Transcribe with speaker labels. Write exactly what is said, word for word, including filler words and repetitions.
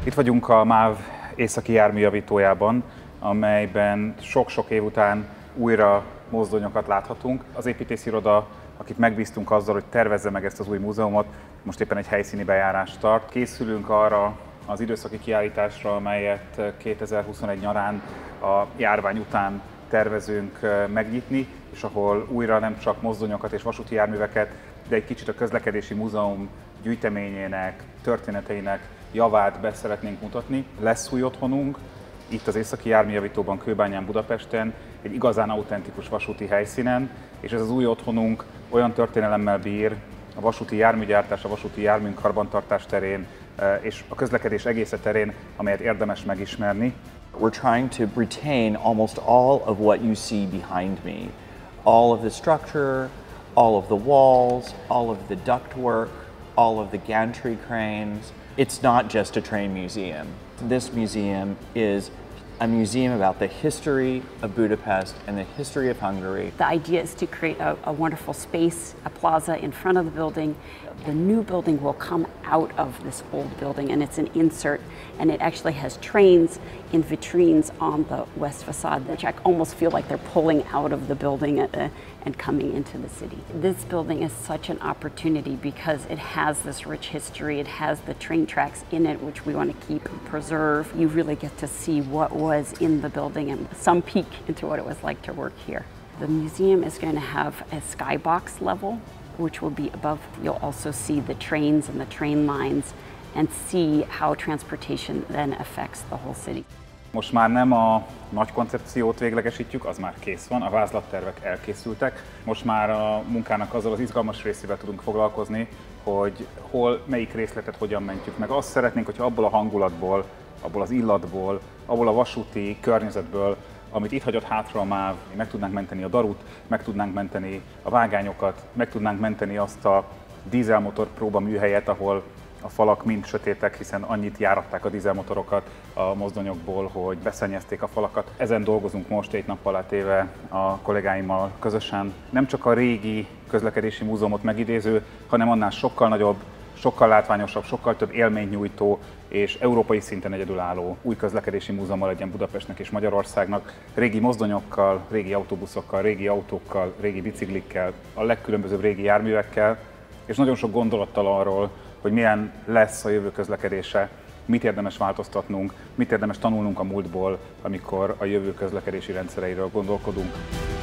Speaker 1: Itt vagyunk a MÁV északi járműjavítójában, amelyben sok-sok év után újra mozdonyokat láthatunk. Az építésziroda, akit megbíztunk azzal, hogy tervezze meg ezt az új múzeumot, most éppen egy helyszíni bejárást tart. Készülünk arra az időszaki kiállításra, amelyet kétezer-huszonegy nyarán a járvány után tervezünk megnyitni, és ahol újra nem csak mozdonyokat és vasúti járműveket, de egy kicsit a közlekedési múzeum gyűjteményének, történeteinek javát be szeretnénk mutatni. Lesz új otthonunk, itt az északi járműjavítóban, Kőbányán, Budapesten, egy igazán autentikus vasúti helyszínen, és ez az új otthonunk olyan történelemmel bír a vasúti járműgyártás, a vasúti járműnk karbantartás terén, és a közlekedés egésze terén, amelyet érdemes megismerni.
Speaker 2: We're trying to retain almost all of what you see behind me. All of the structure, all of the walls, all of the ductwork, all of the gantry cranes. It's not just a train museum. This museum is a museum about the history of Budapest and the history of Hungary.
Speaker 3: The idea is to create a, a wonderful space, a plaza in front of the building. The new building will come out of this old building, and it's an insert, and it actually has trains in vitrines on the west facade, which I almost feel like they're pulling out of the building uh, and coming into the city. This building is such an opportunity because it has this rich history, it has the train tracks in it, which we want to keep and preserve. You really get to see what was in the building and some peek into what it was like to work here. The museum is going to have a skybox level, which will be above. You'll also see the trains and the train lines and see how transportation then affects the whole city.
Speaker 1: Most már nem a nagy koncepciót véglegesítjük, az már kész van, a vázlattervek elkészültek. Most már a munkának azzal az izgalmas részével tudunk foglalkozni, hogy hol, melyik részletet hogyan mentjük meg. Azt szeretnénk, hogyha abból a hangulatból, abból az illatból, abból a vasúti környezetből, amit itt hagyott hátra a MÁV, meg tudnánk menteni a darut, meg tudnánk menteni a vágányokat, meg tudnánk menteni azt a dízelmotor próba műhelyet, ahol a falak mind sötétek, hiszen annyit járatták a dízelmotorokat a mozdonyokból, hogy beszennyezték a falakat. Ezen dolgozunk most egy nappal átéve a kollégáimmal közösen. Nem csak a régi közlekedési múzeumot megidéző, hanem annál sokkal nagyobb, sokkal látványosabb, sokkal több élményt nyújtó és európai szinten egyedülálló új közlekedési múzeuma legyen Budapestnek és Magyarországnak. Régi mozdonyokkal, régi autóbuszokkal, régi autókkal, régi biciklikkel, a legkülönbözőbb régi járművekkel, és nagyon sok gondolattal arról, hogy milyen lesz a jövő közlekedése, mit érdemes változtatnunk, mit érdemes tanulnunk a múltból, amikor a jövő közlekedési rendszereiről gondolkodunk.